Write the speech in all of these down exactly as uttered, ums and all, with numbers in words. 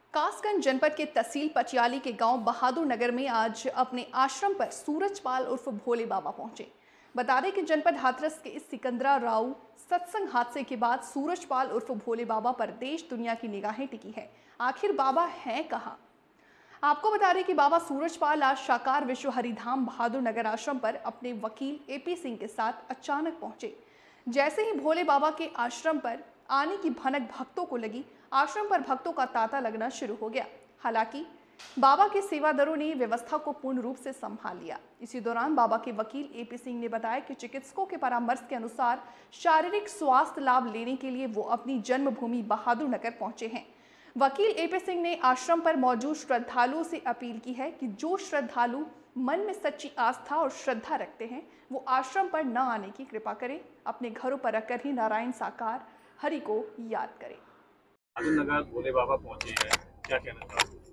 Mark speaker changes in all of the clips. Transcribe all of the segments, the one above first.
Speaker 1: कासगंज जनपद के तहसील पटियाली के गांव बहादुर नगर में आज अपने आश्रम पर सूरजपाल उर्फ भोले बाबा पहुंचे। बता दें कि जनपद हाथरस के इस सिकंदरा राव सत्संग हादसे के बाद सूरजपाल उर्फ भोले बाबा पर देश दुनिया की निगाहें टिकी है। आखिर बाबा हैं कहां? आपको बता दें कि बाबा सूरजपाल आज साकार विश्व हरिधाम बहादुर नगर आश्रम पर अपने वकील एपी सिंह के साथ अचानक पहुंचे। जैसे ही भोले बाबा के आश्रम पर आने की भनक भक्तों को लगी, आश्रम पर भक्तों का तांता लगना शुरू हो गया। हालांकि बाबा के सेवादारों ने व्यवस्था को पूर्ण रूप से संभाल लिया। इसी दौरान बाबा के वकील एपी सिंह ने बताया कि चिकित्सकों के परामर्श के अनुसार शारीरिक स्वास्थ्य लाभ लेने के लिए वो अपनी जन्मभूमि बहादुर नगर पहुंचे हैं। वकील एपी सिंह ने आश्रम पर मौजूद श्रद्धालुओं से अपील की है कि जो श्रद्धालु मन में सच्ची आस्था और श्रद्धा रखते हैं वो आश्रम पर न आने की कृपा करें, अपने घरों पर रखकर ही नारायण साकार हरि को याद करें।
Speaker 2: नगर भोले बाबा पहुंचे हैं, क्या कहना चाहते हैं?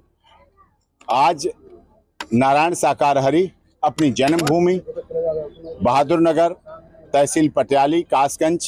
Speaker 3: आज नारायण साकार हरि अपनी जन्मभूमि बहादुर नगर तहसील पटियाली कासगंज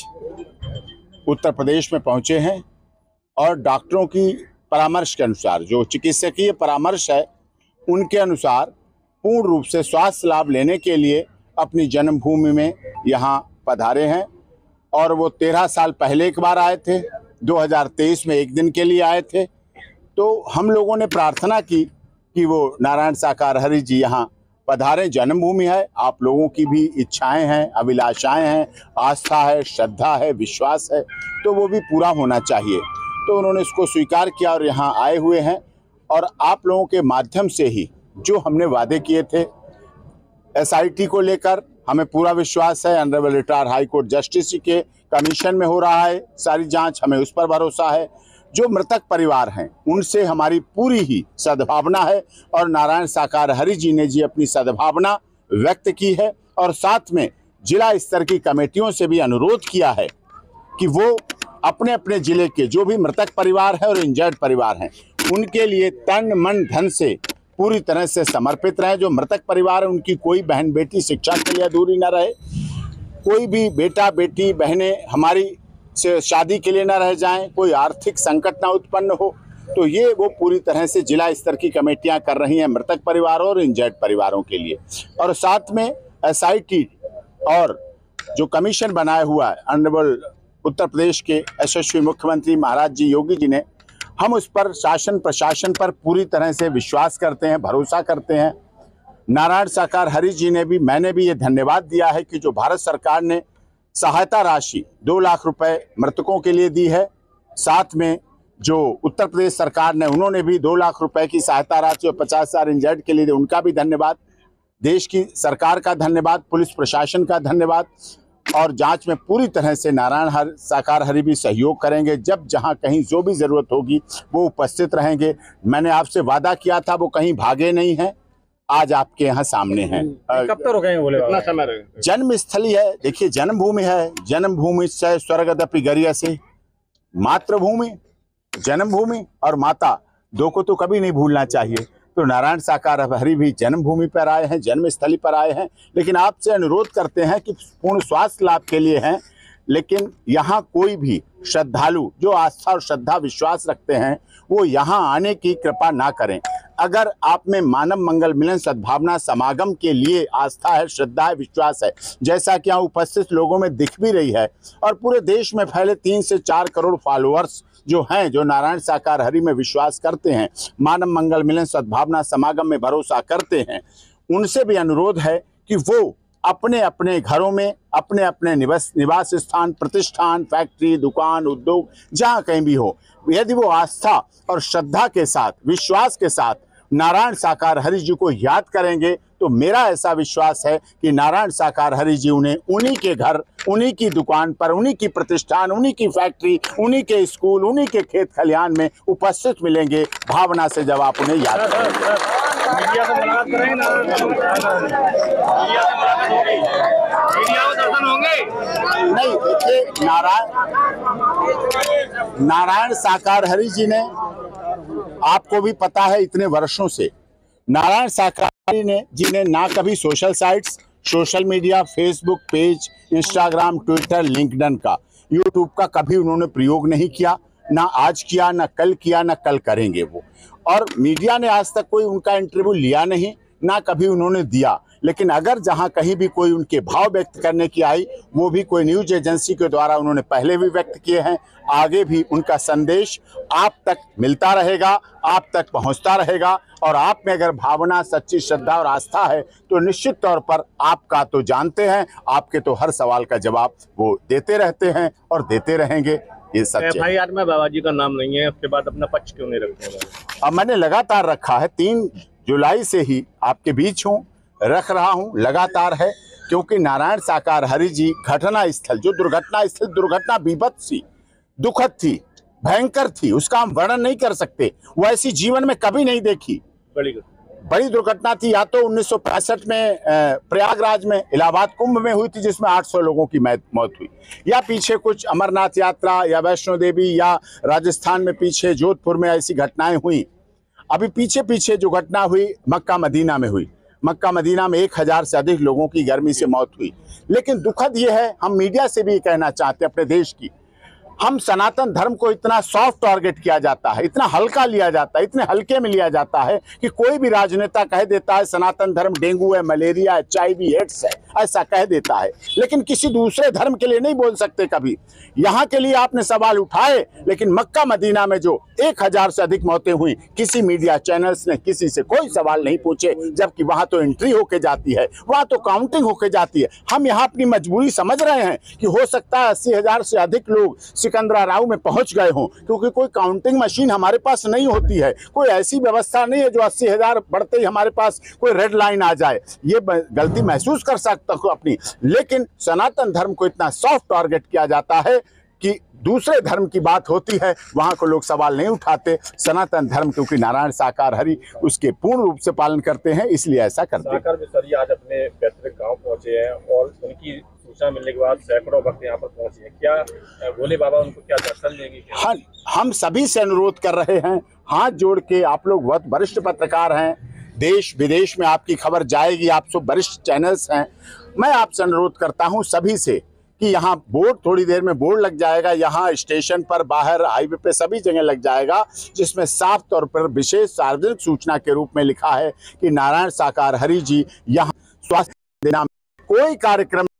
Speaker 3: उत्तर प्रदेश में पहुंचे हैं और डॉक्टरों की परामर्श के अनुसार, जो चिकित्सकीय परामर्श है उनके अनुसार पूर्ण रूप से स्वास्थ्य लाभ लेने के लिए अपनी जन्मभूमि में यहाँ पधारे हैं। और वो तेरह साल पहले एक बार आए थे, दो हज़ार तेईस में एक दिन के लिए आए थे। तो हम लोगों ने प्रार्थना की कि वो नारायण साकार हरि जी यहाँ पधारें। जन्मभूमि है, आप लोगों की भी इच्छाएं हैं, अभिलाषाएं हैं, आस्था है, श्रद्धा है, विश्वास है, तो वो भी पूरा होना चाहिए। तो उन्होंने इसको स्वीकार किया और यहाँ आए हुए हैं। और आप लोगों के माध्यम से ही जो हमने वादे किए थे एस आई टी को लेकर, हमें पूरा विश्वास है honourable retire high court justice के कमीशन में हो रहा है सारी जांच, हमें उस पर भरोसा है। जो मृतक परिवार हैं उनसे हमारी पूरी ही सद्भावना है और नारायण साकार हरि जी ने जी अपनी सद्भावना व्यक्त की है। और साथ में जिला स्तर की कमेटियों से भी अनुरोध किया है कि वो अपने अपने जिले के जो भी मृतक परिवार है और इंजर्ड परिवार हैं उनके लिए तन मन धन से पूरी तरह से समर्पित रहे। जो मृतक परिवार है उनकी कोई बहन बेटी शिक्षा के लिए अधूरी न रहे, कोई भी बेटा बेटी बहनें हमारी से शादी के लिए न रह जाएं, कोई आर्थिक संकट न उत्पन्न हो। तो ये वो पूरी तरह से जिला स्तर की कमेटियां कर रही हैं मृतक परिवारों और इंजर्ड परिवारों के लिए। और साथ में एस आई टी और जो कमीशन बनाया हुआ है ऑनरेबल उत्तर प्रदेश के यशस्वी मुख्यमंत्री महाराज जी योगी जी ने, हम उस पर शासन प्रशासन पर पूरी तरह से विश्वास करते हैं, भरोसा करते हैं। नारायण साकार हरि जी ने भी, मैंने भी ये धन्यवाद दिया है कि जो भारत सरकार ने सहायता राशि दो लाख रुपए मृतकों के लिए दी है, साथ में जो उत्तर प्रदेश सरकार ने उन्होंने भी दो लाख रुपए की सहायता राशि और पचास हजार इंजर्ड के लिए दी, उनका भी धन्यवाद। देश की सरकार का धन्यवाद, पुलिस प्रशासन का धन्यवाद। और जांच में पूरी तरह से नारायण हर साकार हरि भी सहयोग करेंगे। जब जहां कहीं जो भी जरूरत होगी वो उपस्थित रहेंगे। मैंने आपसे वादा किया था, वो कहीं भागे नहीं हैं, आज आपके यहाँ सामने हैं।
Speaker 2: कब तक रुकेंगे बोले? कितना समय रहेगा?
Speaker 3: जन्म स्थली है, देखिए जन्मभूमि है, जन्मभूमि से स्वर्गदपि गरियसे, मातृभूमि, जन्मभूमि और माता दो को तो कभी नहीं भूलना चाहिए। तो नारायण साकार हरि भी जन्मभूमि पर आए हैं, जन्मस्थली पर आए हैं, लेकिन आपसे अनुरोध करते हैं कि पूर्ण स्वास्थ्य लाभ के लिए हैं। लेकिन यहाँ कोई भी श्रद्धालु जो आस्था और श्रद्धा विश्वास रखते हैं वो यहाँ आने की कृपा ना करें। अगर आप में मानव मंगल मिलन सद्भावना समागम के लिए आस्था है, श्रद्धा है, विश्वास है, जैसा कि यहाँ उपस्थित लोगों में दिख भी रही है, और पूरे देश में फैले तीन से चार करोड़ फॉलोअर्स जो हैं, जो नारायण साकार हरि में विश्वास करते हैं, मानव मंगल मिलन सद्भावना समागम में भरोसा करते हैं, उनसे भी अनुरोध है कि वो अपने अपने घरों में, अपने अपने निवास निवास स्थान, प्रतिष्ठान, फैक्ट्री, दुकान, उद्योग, जहाँ कहीं भी हो, यदि वो आस्था और श्रद्धा के साथ, विश्वास के साथ नारायण साकार हरि जी को याद करेंगे तो मेरा ऐसा विश्वास है कि नारायण साकार हरि जी उन्हें उन्हीं के घर, उन्हीं की दुकान पर, उन्हीं की प्रतिष्ठान, उन्हीं की फैक्ट्री, उन्हीं के स्कूल, उन्हीं के खेत खलिहान में उपस्थित मिलेंगे भावना से, जब आप उन्हें याद करेंगे।
Speaker 2: मीडिया से मुलाकात करेंगे ना? मीडिया से मुलाकात होगी? मीडिया में दर्शन होंगे?
Speaker 3: नहीं, देखिए नारायण नारायण साकार हरि जी ने, आपको भी पता है इतने वर्षों से, नारायण साकार हरि ने जी ने ना कभी social sites, social media, Facebook page, Instagram, Twitter, LinkedIn का, यूट्यूब का कभी उन्होंने प्रयोग नहीं किया, ना आज किया, ना कल किया, ना कल करेंगे वो। और मीडिया ने आज तक कोई उनका इंटरव्यू लिया नहीं, ना कभी उन्होंने दिया। लेकिन अगर जहां कहीं भी कोई उनके भाव व्यक्त करने की आई, वो भी कोई न्यूज एजेंसी के द्वारा उन्होंने पहले भी व्यक्त किए हैं। आगे भी उनका संदेश आप तक मिलता रहेगा, आप तक पहुंचता रहेगा। और आप में अगर भावना, सच्ची श्रद्धा और आस्था है तो निश्चित तौर पर आपका तो जानते हैं, आपके तो हर सवाल का जवाब वो देते रहते हैं और देते रहेंगे। ये सच है।
Speaker 2: एफ आई आर में बाबा जी का नाम नहीं है, उसके बाद अपना पक्ष क्यों नहीं रखते हैं?
Speaker 3: अब मैंने लगातार रखा है, तीन जुलाई से ही आपके बीच हूँ, रख रहा हूँ, लगातार है। क्योंकि नारायण साकार हरि जी घटना स्थल, जो दुर्घटना स्थल, दुर्घटना बीभत्स थी, दुखद थी, भयंकर थी, उसका हम वर्णन नहीं कर सकते। वो ऐसी जीवन में कभी नहीं देखी।
Speaker 2: बड़ी
Speaker 3: बड़ी दुर्घटना थी। या तो उन्नीस सौ पैंसठ में प्रयागराज में इलाहाबाद कुंभ में हुई थी, जिसमें आठ सौ लोगों की मौत हुई, या पीछे कुछ अमरनाथ यात्रा या वैष्णो देवी या राजस्थान में पीछे जोधपुर में ऐसी घटनाएं हुई। अभी पीछे पीछे जो घटना हुई मक्का मदीना में हुई। मक्का मदीना में एक हजार से अधिक लोगों की गर्मी से मौत हुई। लेकिन दुखद ये है, हम मीडिया से भी कहना चाहते हैं अपने देश की, हम सनातन धर्म को इतना सॉफ्ट टारगेट किया जाता है, इतना हल्का लिया जाता है, इतने हल्के में लिया जाता है कि कोई भी राजनेता कह देता है सनातन धर्म डेंगू है, मलेरिया है, एच आई वी एड्स है, ऐसा कह देता है। लेकिन किसी दूसरे धर्म के लिए नहीं बोल सकते कभी। यहाँ के लिए आपने सवाल उठाए, लेकिन मक्का मदीना में जो एक हजार से अधिक मौतें हुई, किसी मीडिया चैनल्स ने किसी से कोई सवाल नहीं पूछे, जबकि वहां तो एंट्री होके जाती है, वहां तो काउंटिंग होके जाती है। हम यहाँ अपनी मजबूरी समझ रहे हैं कि हो सकता है अस्सी हजार से अधिक लोग सिकंदरा राव में पहुंच गए हों, क्योंकि कोई काउंटिंग मशीन हमारे पास नहीं होती है, कोई ऐसी व्यवस्था नहीं है जो अस्सी हजार बढ़ते ही हमारे पास कोई रेड लाइन आ जाए। ये गलती महसूस कर सकता हूं अपनी। लेकिन सनातन धर्म को इतना सॉफ्ट टारगेट किया जाता है कि दूसरे धर्म की बात होती है, वहां को लोग सवाल नहीं उठाते। सनातन धर्म क्योंकि नारायण साकार हरि उसके पूर्ण रूप से पालन करते हैं, इसलिए ऐसा करते हैं।
Speaker 2: साकार मिसरी आज अपने पैतृक गांव पहुंचे हैं और उनकी सूचना मिलने के बाद सैकड़ों भक्त यहाँ पर पहुंचे हैं। क्या भोले बाबा उनको क्या दर्शन देंगे?
Speaker 3: हाँ, हम सभी से अनुरोध कर रहे हैं, हाथ जोड़ के। आप लोग बहुत वरिष्ठ पत्रकार हैं, देश विदेश में आपकी खबर जाएगी, आप सब वरिष्ठ चैनल्स हैं। मैं आपसे अनुरोध करता हूं सभी से कि यहाँ बोर्ड, थोड़ी देर में बोर्ड लग जाएगा, यहाँ स्टेशन पर, बाहर, हाईवे पे, सभी जगह लग जाएगा, जिसमें साफ तौर पर विशेष सार्वजनिक सूचना के रूप में लिखा है कि नारायण साकार हरि जी यहाँ स्वास्थ्य देना कोई कार्यक्रम